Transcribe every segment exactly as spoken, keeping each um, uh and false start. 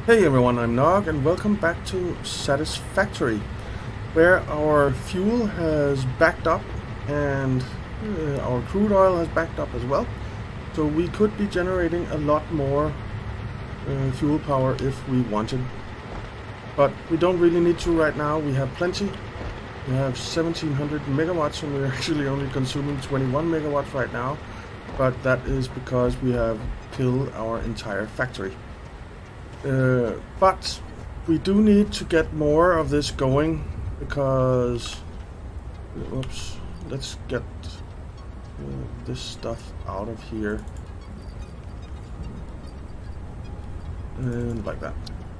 Hey everyone, I'm Nog and welcome back to Satisfactory, where our fuel has backed up and uh, our crude oil has backed up as well. So we could be generating a lot more uh, fuel power if we wanted. But we don't really need to right now. We have plenty. We have seventeen hundred megawatts and we're actually only consuming twenty-one megawatts right now. But that is because we have killed our entire factory. Uh, but we do need to get more of this going because, oops, let's get uh, this stuff out of here and like that.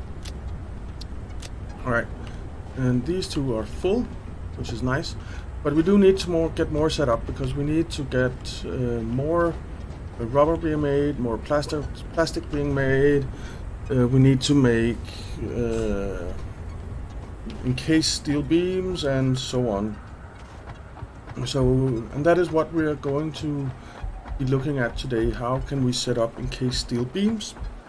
Alright, and these two are full, which is nice, but we do need to more get more set up because we need to get uh, more rubber being made, more plastic, plastic being made. Uh, we need to make uh, encased steel beams and so on. So, and that is what we are going to be looking at today. How can we set up encased steel beams?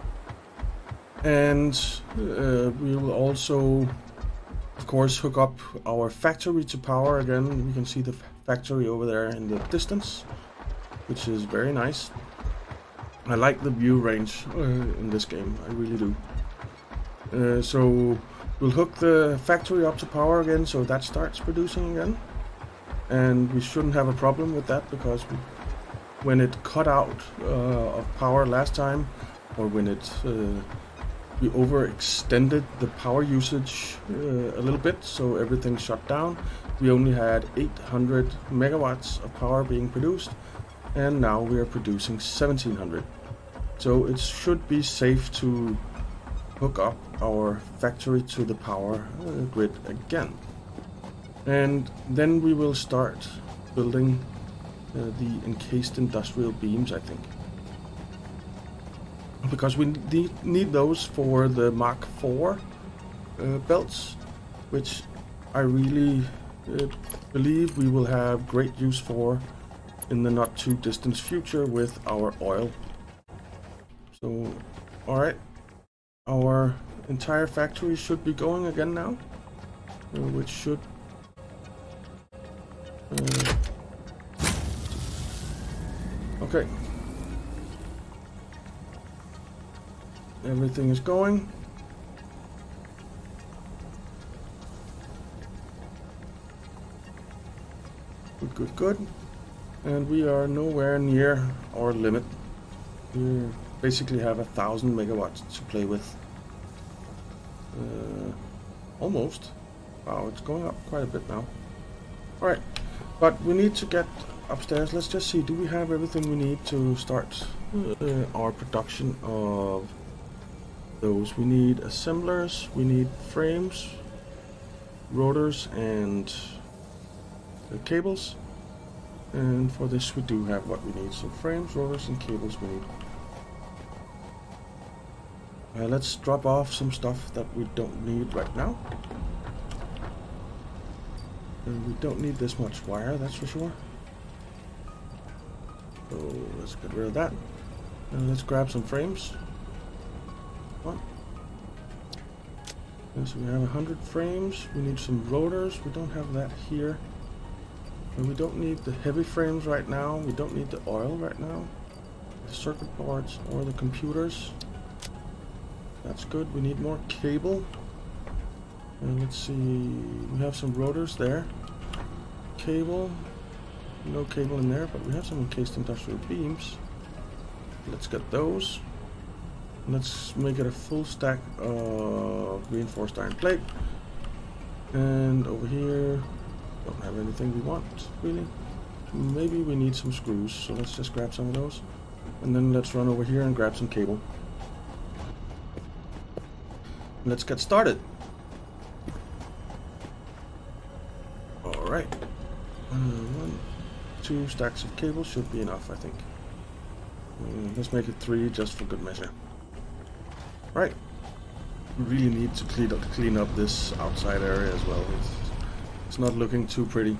And uh, we will also, of course, hook up our factory to power again. You can see the factory over there in the distance, which is very nice. I like the view range uh, in this game, I really do. Uh, so we'll hook the factory up to power again, so that starts producing again. And we shouldn't have a problem with that because we, when it cut out uh, of power last time, or when it uh, we overextended the power usage uh, a little bit, so everything shut down. We only had eight hundred megawatts of power being produced, and now we are producing seventeen hundred. So it should be safe to hook up our factory to the power uh, grid again. And then we will start building uh, the encased industrial beams, I think. Because we need, need those for the Mark four uh, belts, which I really uh, believe we will have great use for in the not too distant future with our oil. So, alright, our entire factory should be going again now, uh, which should uh, okay, everything is going. Good, good, good. And we are nowhere near our limit. We basically have a thousand megawatts to play with. Uh, almost. Wow, it's going up quite a bit now. Alright, but we need to get upstairs. Let's just see, do we have everything we need to start uh, our production of those? We need assemblers, we need frames, rotors, and uh, cables. And for this we do have what we need. So frames, rotors, and cables we need. Uh, let's drop off some stuff that we don't need right now. And we don't need this much wire, that's for sure. So let's get rid of that. And let's grab some frames. One. And so we have a hundred frames. We need some rotors. We don't have that here. And we don't need the heavy frames right now. We don't need the oil right now. The circuit boards or the computers. That's good. We need more cable. And let's see. We have some rotors there. Cable. No cable in there, but we have some encased industrial beams. Let's get those. Let's make it a full stack of reinforced iron plate. And over here, don't have anything we want, really. Maybe we need some screws, so let's just grab some of those. And then let's run over here and grab some cable. Let's get started. Alright. Uh, one, two stacks of cable should be enough, I think. Uh, let's make it three just for good measure. Right. We really need to clean up, clean up this outside area as well. It's, it's not looking too pretty.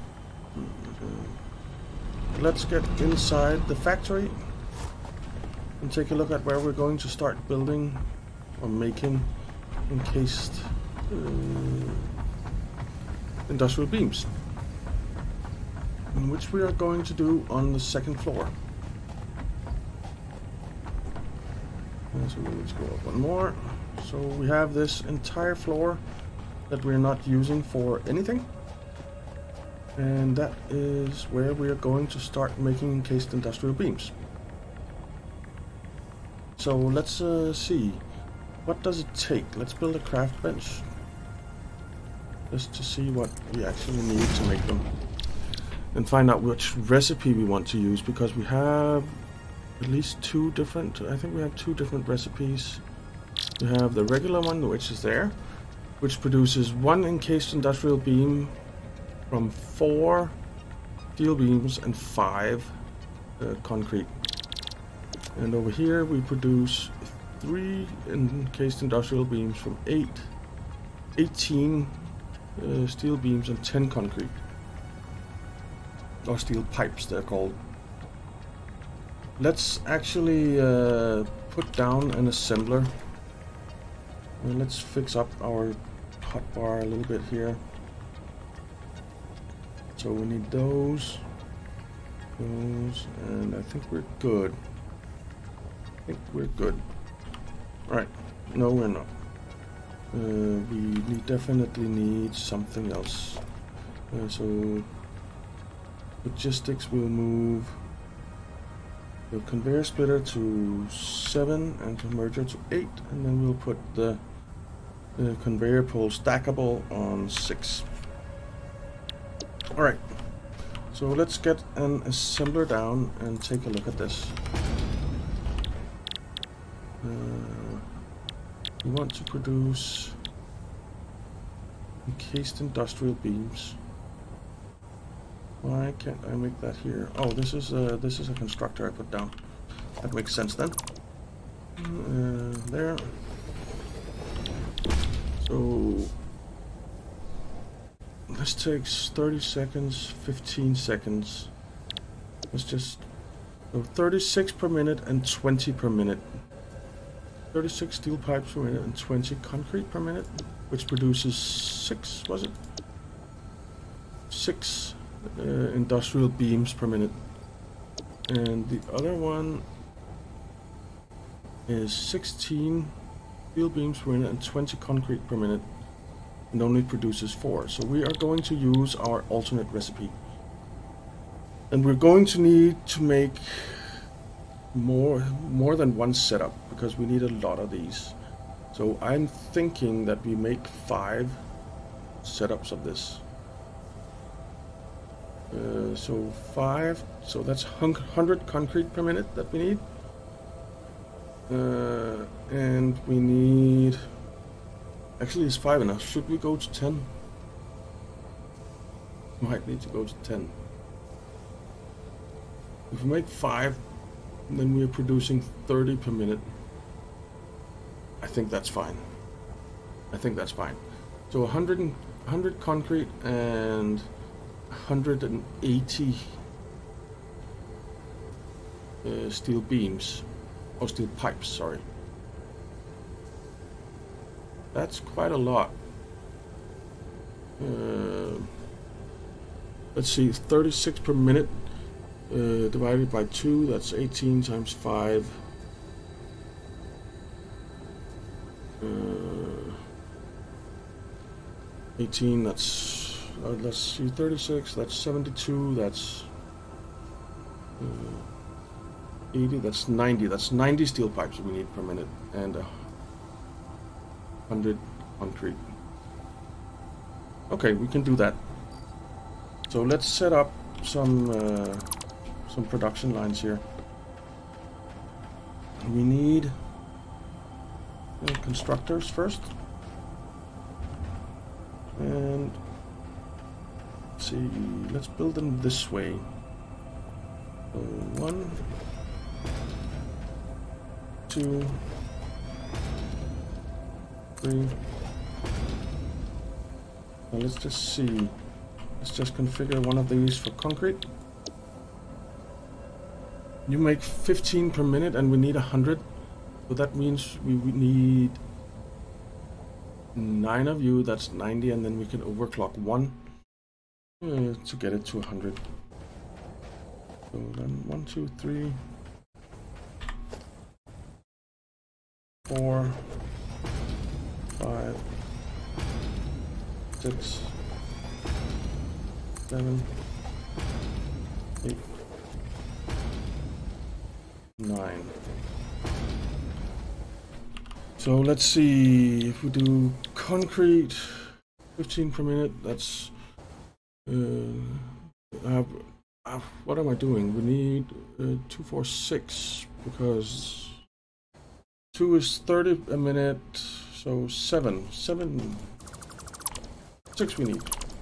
Uh, let's get inside the factory. and take a look at where we're going to start building or making encased uh, industrial beams, which we are going to do on the second floor. And so we need to go up one more. So we have this entire floor that we're not using for anything, and that is where we are going to start making encased industrial beams. So let's uh, see, what does it take? Let's build a craft bench just to see what we actually need to make them, and find out which recipe we want to use, because we have at least two different, I think we have two different recipes. We have the regular one, which is there, which produces one encased industrial beam from four steel beams and five uh, concrete. And over here we produce three encased industrial beams from eight, eighteen uh, steel beams and ten concrete. Or steel pipes, they're called. Let's actually uh, put down an assembler. And let's fix up our hotbar a little bit here. So we need those, those, and I think we're good. I think we're good. Alright, no we're not. Uh, we need, definitely need something else. Uh, so logistics will move the conveyor splitter to seven and converter to eight, and then we'll put the, the conveyor pole stackable on six. Alright, so let's get an assembler down and take a look at this. Uh, we want to produce encased industrial beams. Why can't I make that here? Oh, this is a this is a constructor I put down. That makes sense then. Uh, there. So this takes thirty seconds, fifteen seconds. Let's just so thirty-six per minute and twenty per minute. thirty-six steel pipes per minute and twenty concrete per minute, which produces six. Was it six? Uh, industrial beams per minute, and the other one is sixteen steel beams per minute and twenty concrete per minute, and only produces four. So we are going to use our alternate recipe, and we're going to need to make more more than one setup, because we need a lot of these. So I'm thinking that we make five setups of this. Uh, so five, so that's one hundred concrete per minute that we need. Uh, and we need, actually it's five enough. Should we go to ten? Might need to go to ten. If we make five, then we are producing thirty per minute. I think that's fine. I think that's fine. So one hundred, one hundred concrete and one hundred eighty uh, steel beams, or steel pipes, sorry. That's quite a lot. Uh, let's see, thirty-six per minute uh, divided by two, that's eighteen times five. Uh, eighteen, that's Uh, let's see, thirty-six, that's seventy-two, that's uh, eighty, that's ninety, that's ninety steel pipes we need per minute, and uh, one hundred concrete. Okay, we can do that. So let's set up some uh, some production lines here. We need uh, constructors first, and see, let's build them this way. So one, two, three. Now let's just see. Let's just configure one of these for concrete. You make fifteen per minute and we need one hundred. So that means we, we need nine of you, that's ninety, and then we can overclock one uh, to get it to one hundred. So then one, two, three, four, five, six, seven, eight, nine. So let's see if we do concrete, fifteen per minute. That's uh, uh, uh, what am I doing? We need uh, two, four, six because two is thirty a minute. So seven, seven, six we need.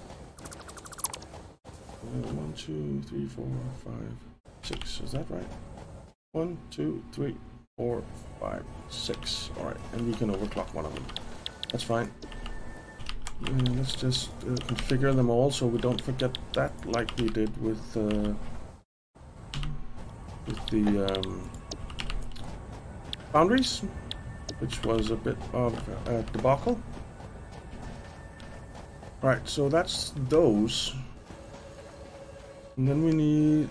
Uh, one, two, three, four, five, six. Is that right? One, two, three, four, five, six. All right, and we can overclock one of them. That's fine. Uh, let's just uh, configure them all so we don't forget that, like we did with uh, with the um, boundaries, which was a bit of a debacle. All right, so that's those, and then we need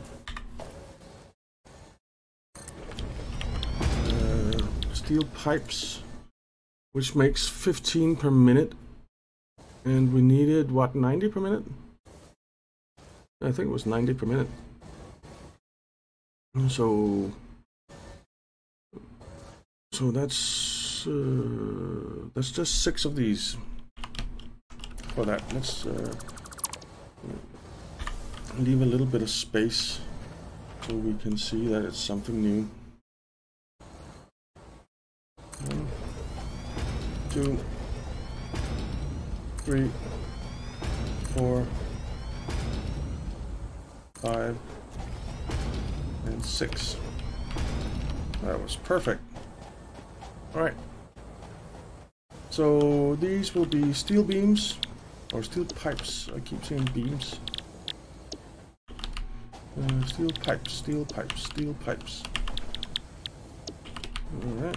steel pipes, which makes fifteen per minute, and we needed what, ninety per minute? I think it was ninety per minute. So, so that's uh, that's just six of these for that. Let's uh, leave a little bit of space so we can see that it's something new. One, two, three, four, five, and six. That was perfect. All right. So these will be steel beams or steel pipes. I keep saying beams. Uh, steel pipes, steel pipes, steel pipes. All right.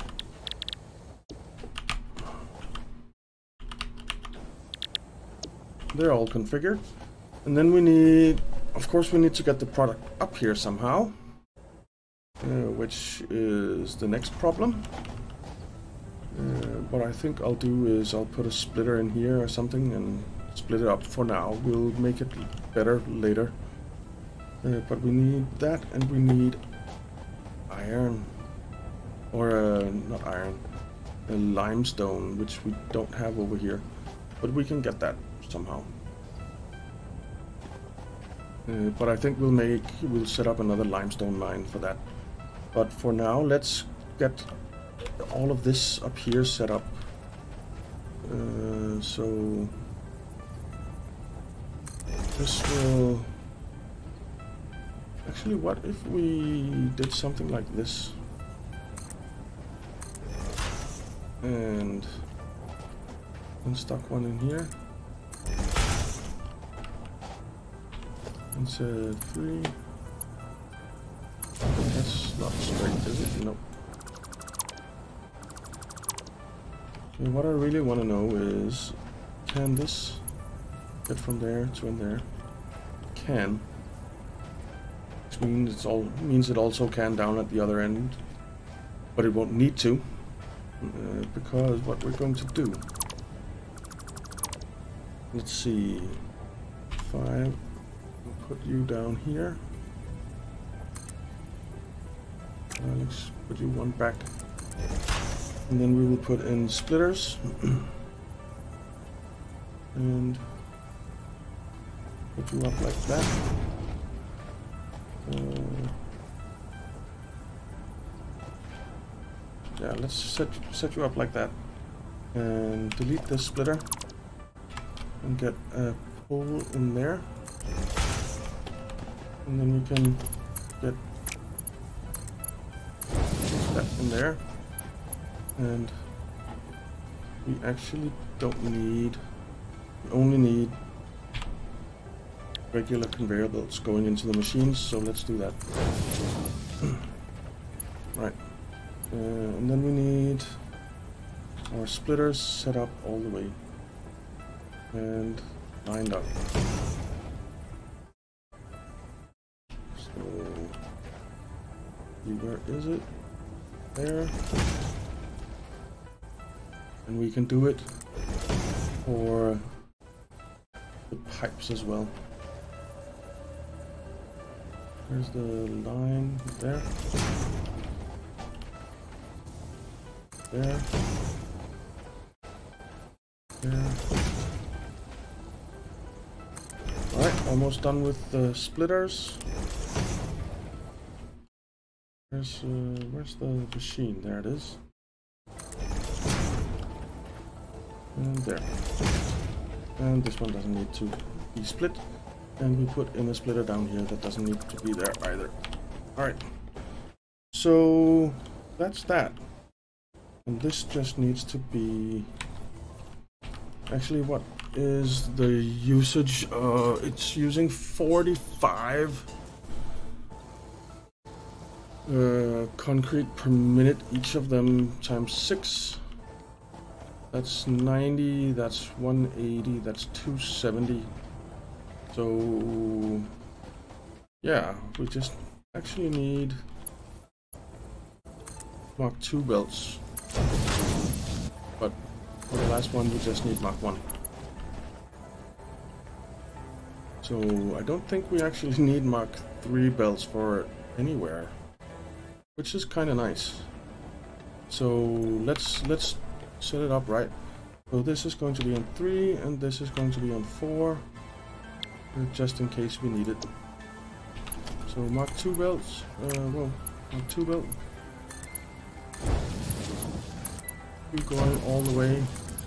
They're all configured, and then we need, of course, we need to get the product up here somehow, uh, which is the next problem. Uh, what I think I'll do is I'll put a splitter in here or something and split it up for now. We'll make it better later, uh, but we need that, and we need iron, or uh, not iron, a limestone, which we don't have over here, but we can get that somehow. Uh, but I think we'll make, we'll set up another limestone mine for that. But for now, let's get all of this up here set up. Uh, so this will, actually, what if we did something like this? And, and stuck one in here. And said three. That's not straight, is it? Nope. Okay, what I really want to know is, can this get from there to in there? Can. Which means it's all means it also can down at the other end, but it won't need to, uh, because what we're going to do. Let's see. Five. Put you down here. Uh, let's put you one back, and then we will put in splitters and put you up like that. Uh, yeah, let's set set you up like that, and delete this splitter and get a hole in there. And then we can get that in there, and we actually don't need, we only need regular conveyor belts going into the machines, so let's do that. Uh, and then we need our splitters set up all the way and lined up. So, where is it? There. And we can do it for the pipes as well. There's the line there. There. There. Alright, almost done with the splitters. Where's, uh, where's the machine? There it is. And there. And this one doesn't need to be split. And we put in a splitter down here that doesn't need to be there either. Alright. So that's that. And this just needs to be... Actually, what is the usage? Uh, it's using forty-five uh, concrete per minute, each of them times six. That's ninety, that's one eighty, that's two seventy. So, yeah, we just actually need Mark two belts. But for the last one, we just need Mark one. So, I don't think we actually need Mark three belts for anywhere, which is kind of nice. So, let's let's set it up right. So this is going to be on three, and this is going to be on four, just in case we need it. So Mark two belts, uh, well, Mark two belt. Keep going all the way,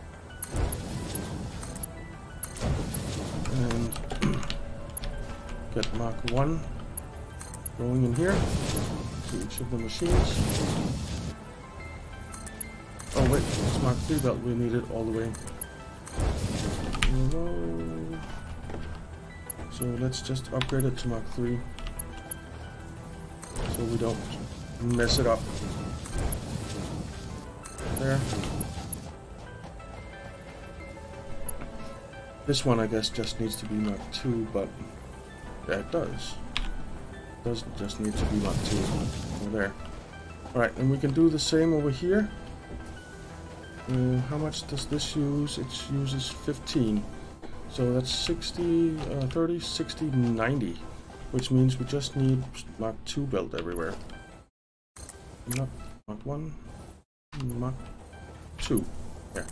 and get Mark one going in here to each of the machines. Oh wait, it's Mark three belt, we need it all the way. So let's just upgrade it to Mark three, so we don't mess it up. There. This one I guess just needs to be Mark two, but yeah, it does. It doesn't just need to be Mark two over there. Alright, and we can do the same over here. Uh, how much does this use? It uses fifteen. So that's sixty, uh, thirty, sixty, ninety. Which means we just need Mark two belt everywhere. Not Mark one, Mark two. There.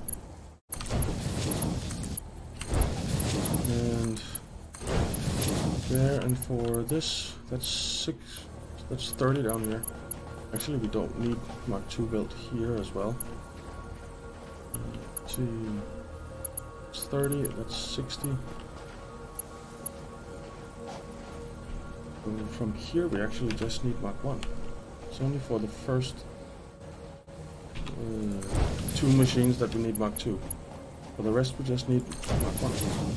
And there, and for this, that's six, that's thirty down here. Actually, we don't need Mark two belt here as well. See, it's thirty, that's sixty. And from here we actually just need Mark one. It's only for the first uh, two machines that we need Mark two. For the rest we just need Mark one.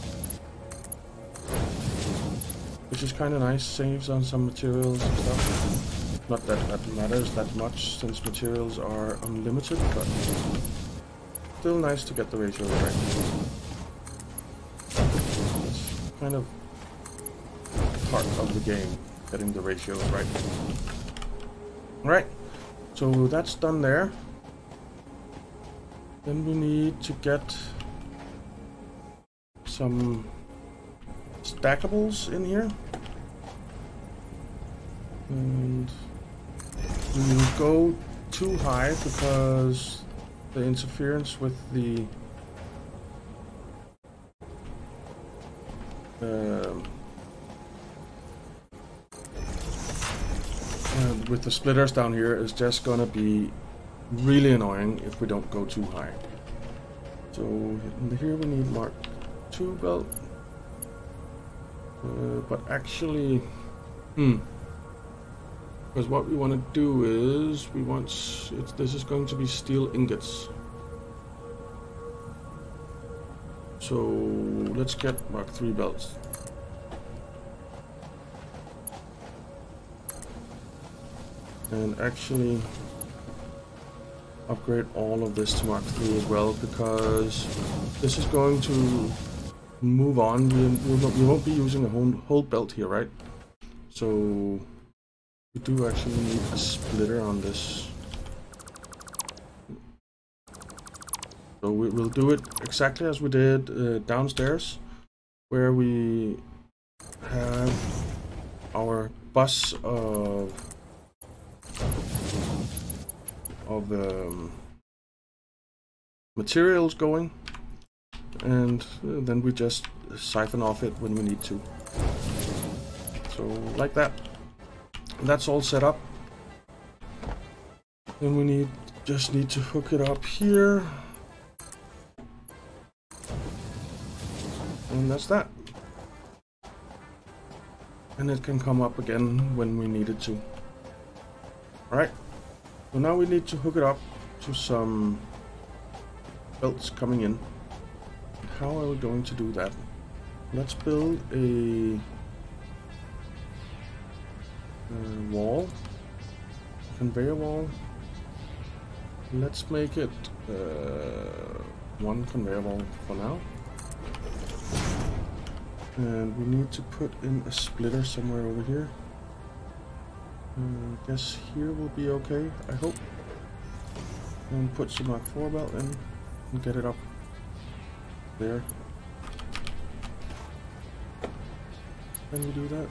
Which is kind of nice, saves on some materials and stuff. Not that that matters that much since materials are unlimited, but still nice to get the ratio right. It's kind of part of the game, getting the ratios right. Alright, so that's done there. Then we need to get some stackables in here. And we will go too high because the interference with the um, uh, with the splitters down here is just gonna be really annoying if we don't go too high. So here we need Mark two belt, uh, but actually, hmm. Because what we want to do is, we want, it's, this is going to be steel ingots. So let's get Mark three belts. And actually, upgrade all of this to Mark three as well, because this is going to move on. We, we won't be using a whole, whole belt here, right? So we do actually need a splitter on this. So we, we'll do it exactly as we did uh, downstairs, where we have our bus of of um, materials going, and uh, then we just siphon off it when we need to. So like that. That's all set up. Then we need just need to hook it up here, and that's that. And it can come up again when we need it to. Alright, so now we need to hook it up to some belts coming in. How are we going to do that? Let's build a, a wall, a conveyor wall. Let's make it uh, one conveyor wall for now. And we need to put in a splitter somewhere over here. I uh, guess here will be okay, I hope. And put some Mark four belt in and get it up there. Can we do that?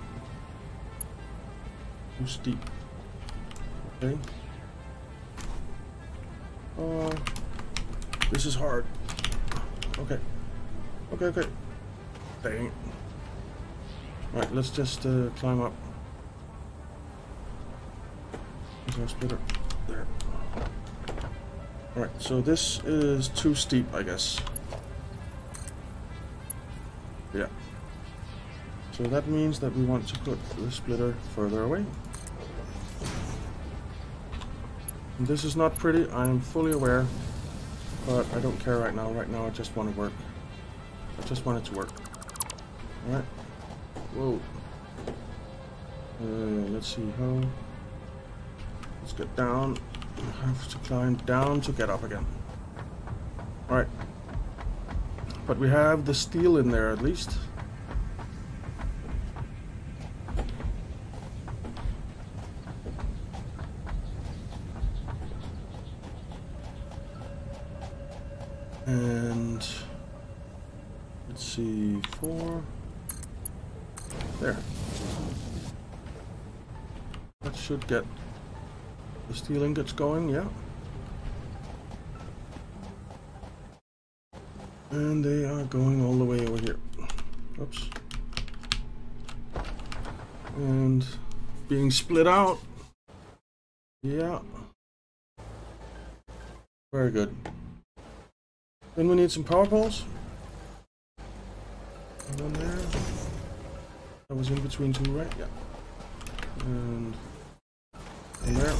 Too steep. Okay. Oh, this is hard. Okay. Okay, okay. Dang it. Alright, let's just uh, climb up. There's our splitter. There. Alright, so this is too steep, I guess. Yeah. So that means that we want to put the splitter further away. And this is not pretty, I am fully aware, but I don't care right now. Right now I just want to work. I just want it to work. Alright. Whoa. Uh, let's see how. Let's get down. I have to climb down to get up again. Alright. But we have the steel in there at least. And let's see, four. There. That should get the steel ingots going, yeah. And they are going all the way over here. Oops. And being split out. Yeah. Very good. Then we need some power poles. And then there. That was in between two, right? Yeah. And, and there.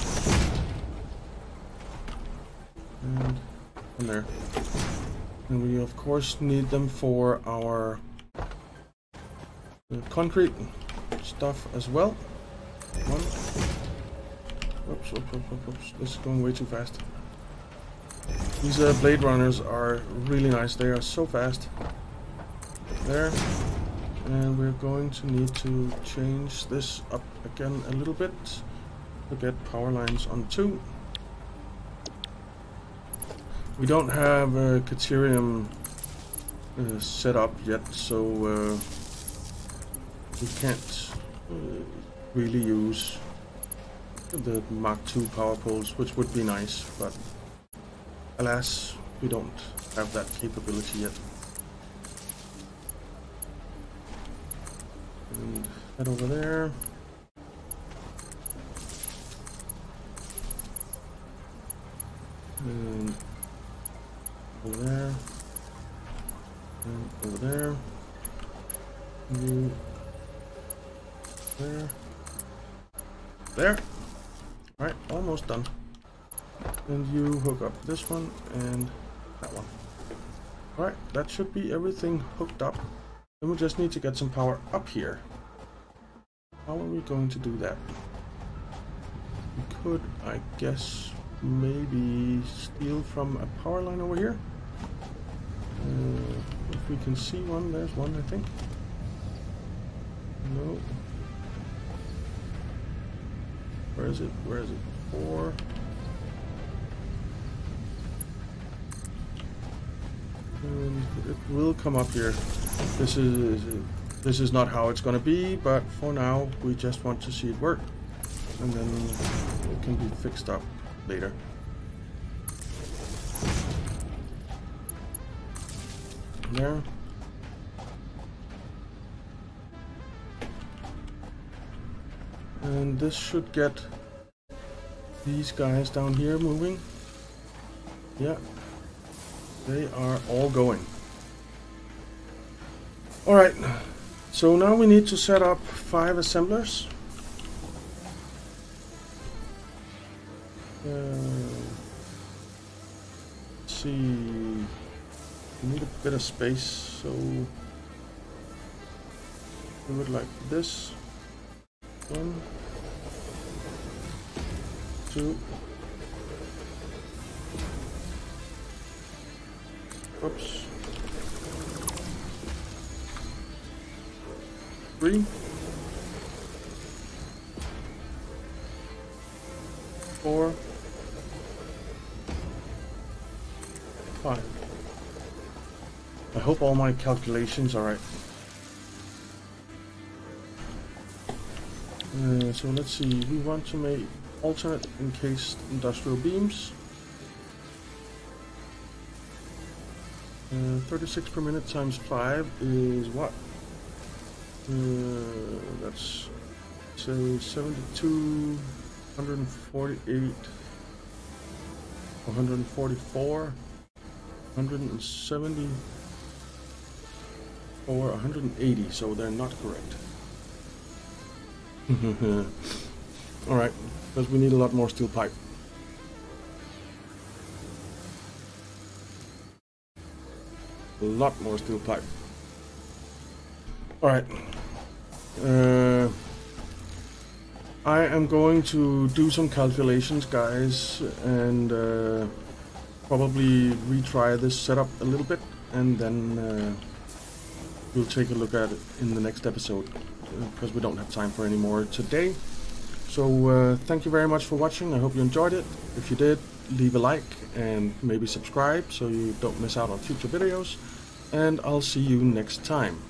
And, and there. And we of course need them for our uh, concrete stuff as well. One. Oops, oops, oops, oops, oops. This is going way too fast. These uh, blade runners are really nice. They are so fast. There. And we're going to need to change this up again a little bit to get power lines on two. We don't have a Caterium uh, set up yet, so uh, we can't uh, really use the Mark two power poles, which would be nice, but alas, we don't have that capability yet. And head over there. And over there. And over there. You there. There. Alright, almost done. And you hook up this one and that one. Alright, that should be everything hooked up. Then we just need to get some power up here. How are we going to do that? We could, I guess, maybe steal from a power line over here. Uh, if we can see one, there's one, I think. No. Where is it? Where is it? Four. And it will come up here. This is this is not how it's going to be, but for now we just want to see it work, and then it can be fixed up later. There. And this should get these guys down here moving. Yeah. They are all going. Alright, so now we need to set up five assemblers. Uh, let's see, we need a bit of space, so do it like this. One, two. Oops. Three. Four. Five. I hope all my calculations are right. Uh, so let's see, we want to make alternate encased industrial beams. Uh, thirty-six per minute times five is what? Uh, that's say seventy-two, one forty-eight, one forty-four, one seventy, or one eighty, so they're not correct. Alright, because we need a lot more steel pipe. A lot more steel pipe. Alright. Uh, I am going to do some calculations, guys, and uh, probably retry this setup a little bit, and then uh, we'll take a look at it in the next episode, because we don't have time for any more today. So uh, thank you very much for watching. I hope you enjoyed it. If you did, leave a like and maybe subscribe so you don't miss out on future videos. And I'll see you next time.